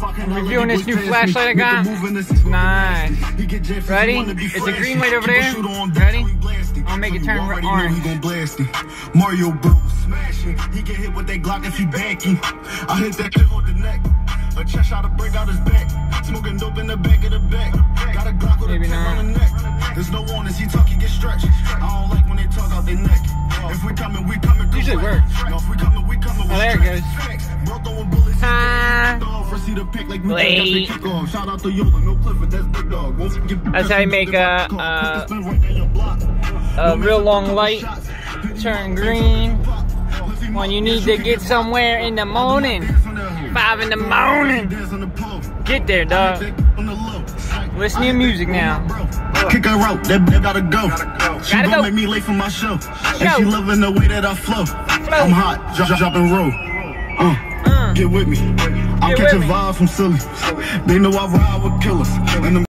Reviewing this new flashlight I got. Nice. Ready? It's a green light over there. Ready? I'll make it turn orange. Mario Bros. Smashing. He get hit with that Glock if he backing. I hit that kill on the neck. A chest shot to break out his back. Smoking dope in the back of the back. Got a Glock with a tip on the neck. There's no warnings. He talk, he get stretched. I don't like when they talk out their neck. If we coming, we coming. Usually works. No, if we coming, we coming. Oh, there it goes. Late. That's how you make a real long light turn green when you need to get somewhere in the morning. 5 in the morning. Get there, dog. Listen to your music now. Kick her out, that gotta go. She gon' make me late for my show. And she loving the way that I flow. I'm hot, drop and roll. Get with me. I'm catching vibes from silly. They know I ride with killers.